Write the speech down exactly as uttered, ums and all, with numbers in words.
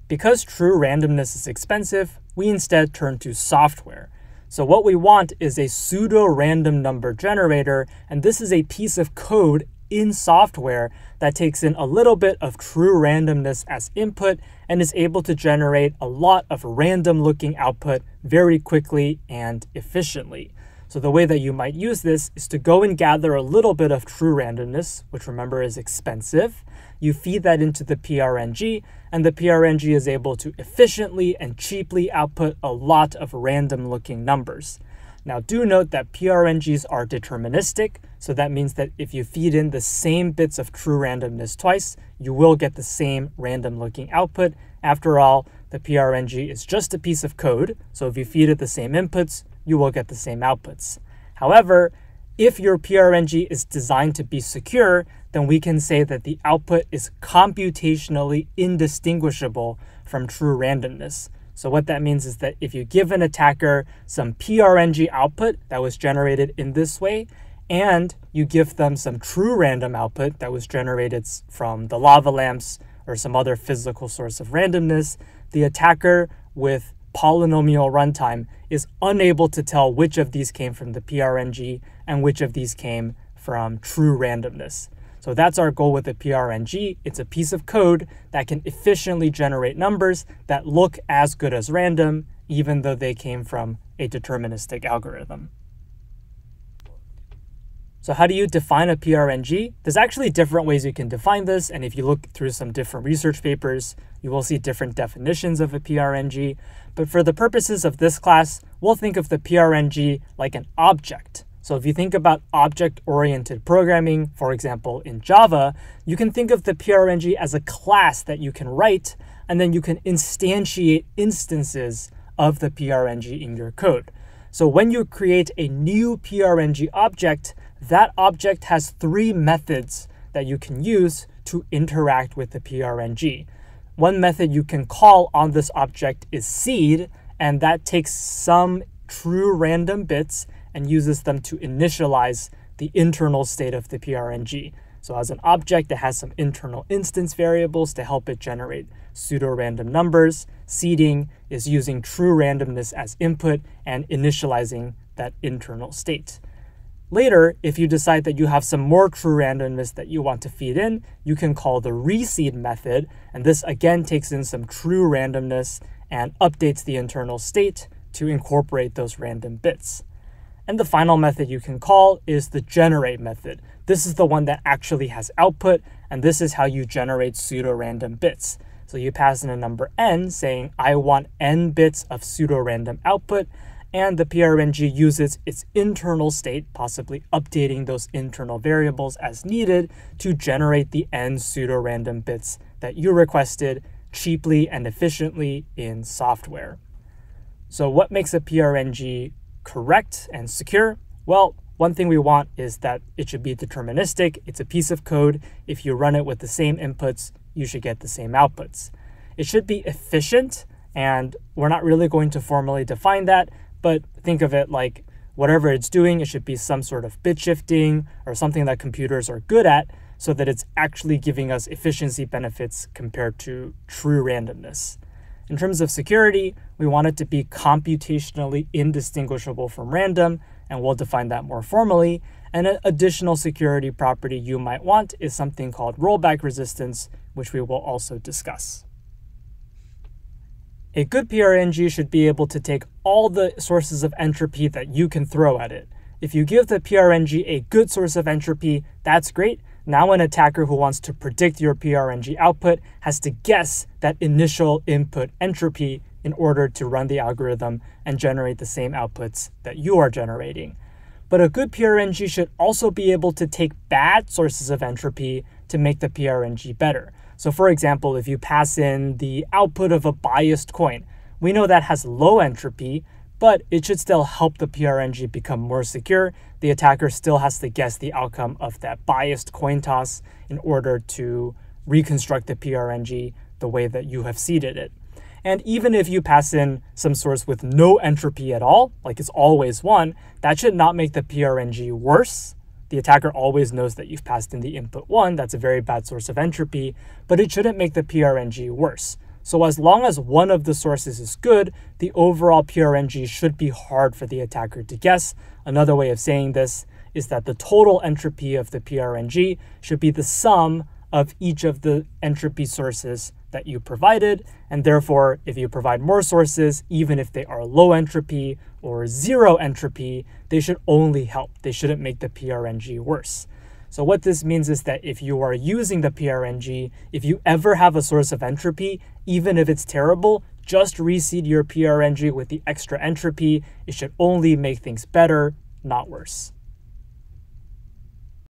Because true randomness is expensive, we instead turn to software. So what we want is a pseudo-random number generator, and this is a piece of code in software that takes in a little bit of true randomness as input and is able to generate a lot of random looking output very quickly and efficiently. So the way that you might use this is to go and gather a little bit of true randomness, which remember is expensive. You feed that into the P R N G, and the P R N G is able to efficiently and cheaply output a lot of random looking numbers. Now do note that P R N Gs are deterministic, so that means that if you feed in the same bits of true randomness twice, you will get the same random looking output. After all, the P R N G is just a piece of code, so if you feed it the same inputs, you will get the same outputs. However, if your P R N G is designed to be secure, then we can say that the output is computationally indistinguishable from true randomness. So what that means is that if you give an attacker some P R N G output that was generated in this way, and you give them some true random output that was generated from the lava lamps or some other physical source of randomness, the attacker with polynomial runtime is unable to tell which of these came from the P R N G and which of these came from true randomness. So that's our goal with the P R N G. It's a piece of code that can efficiently generate numbers that look as good as random, even though they came from a deterministic algorithm. So how do you define a P R N G? There's actually different ways you can define this, and if you look through some different research papers, you will see different definitions of a P R N G. But for the purposes of this class, we'll think of the P R N G like an object. So if you think about object-oriented programming, for example, in Java, you can think of the P R N G as a class that you can write, and then you can instantiate instances of the P R N G in your code. So when you create a new P R N G object, that object has three methods that you can use to interact with the P R N G. One method you can call on this object is seed, and that takes some true random bits and uses them to initialize the internal state of the P R N G. So as an object, it has some internal instance variables to help it generate pseudo-random numbers. Seeding is using true randomness as input and initializing that internal state. Later, if you decide that you have some more true randomness that you want to feed in, you can call the reseed method, and this again takes in some true randomness and updates the internal state to incorporate those random bits. And the final method you can call is the generate method. This is the one that actually has output, and this is how you generate pseudo-random bits. So you pass in a number n saying, I want n bits of pseudo-random output, and the P R N G uses its internal state, possibly updating those internal variables as needed, to generate the n pseudo-random bits that you requested cheaply and efficiently in software. So what makes a P R N G correct and secure? Well, one thing we want is that it should be deterministic. It's a piece of code. If you run it with the same inputs, you should get the same outputs. It should be efficient, and we're not really going to formally define that, but think of it like whatever it's doing, it should be some sort of bit shifting or something that computers are good at so that it's actually giving us efficiency benefits compared to true randomness. In terms of security, we want it to be computationally indistinguishable from random, and we'll define that more formally. And an additional security property you might want is something called rollback resistance, which we will also discuss. A good P R N G should be able to take all the sources of entropy that you can throw at it. If you give the P R N G a good source of entropy, that's great. Now an attacker who wants to predict your P R N G output has to guess that initial input entropy in order to run the algorithm and generate the same outputs that you are generating. But a good P R N G should also be able to take bad sources of entropy to make the P R N G better. So for example, if you pass in the output of a biased coin, we know that has low entropy, but it should still help the P R N G become more secure. The attacker still has to guess the outcome of that biased coin toss in order to reconstruct the P R N G the way that you have seeded it. And even if you pass in some source with no entropy at all, like it's always one, that should not make the P R N G worse. The attacker always knows that you've passed in the input one. That's a very bad source of entropy, but it shouldn't make the P R N G worse. So as long as one of the sources is good, the overall P R N G should be hard for the attacker to guess. Another way of saying this is that the total entropy of the P R N G should be the sum of each of the entropy sources that you provided, and therefore if you provide more sources, even if they are low entropy or zero entropy, they should only help. They shouldn't make the P R N G worse. So what this means is that if you are using the P R N G, if you ever have a source of entropy, even if it's terrible, just reseed your P R N G with the extra entropy. It should only make things better, not worse.